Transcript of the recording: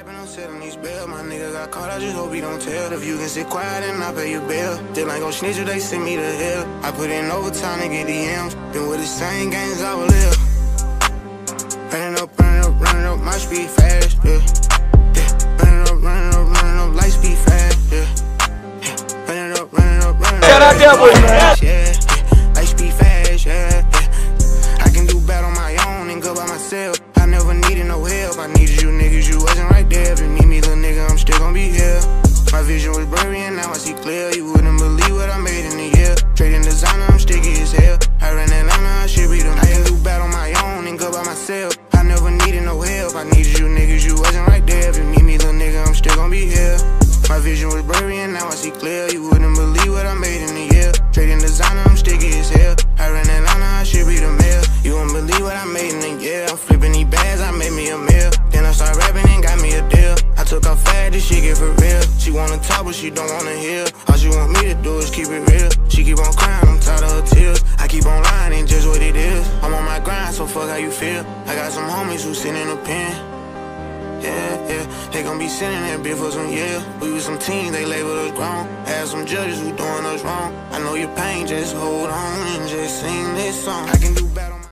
Rapping on set on these bail, my nigga got caught, I just hope he don't tell. If you can sit quiet and I pay your bill, still ain't gon' snitch if they send me to hell. I put in overtime to get the M's, been with the same gangs I will live. Running up, my speed fast, yeah. Running up, light speed fast, yeah. Running up, yeah. Light speed fast, yeah. I can do bad on my own and go by myself. I never needed no help. I needed you niggas, you wasn't right there. If you need me, little nigga, I'm still gon' be here. My vision was blurry and now I see clear. You wouldn't believe what I made in a year. Trading designer, I'm sticky as hell. I ran Atlanta, I should be the man. I can do bad on my own and go by myself. I never needed no help. I needed you niggas, you wasn't right there. If you need me, little nigga, I'm still gon' be here. My vision was blurry and now I see clear. You wouldn't believe what I made in a year. Trading designer, I'm sticky as hell. I ran Atlanta, I should be the mayor. You wouldn't believe what I made in a year. I'm flipping these bags, I made me a meal. Then I started rapping and got me a deal. I took off fast, this shit get for real. She wanna talk but she don't wanna hear. All she want me to do is keep it real. She keep on crying, I'm tired of her tears. I keep on lying, ain't just what it is. I'm on my grind, so fuck how you feel. I got some homies who sit in a pen. Yeah, they gon' be sitting that bitch for some years. We was some teens, they labeled us grown. Had some judges who doing us wrong. I know your pain, just hold on and just sing this song. I can do better.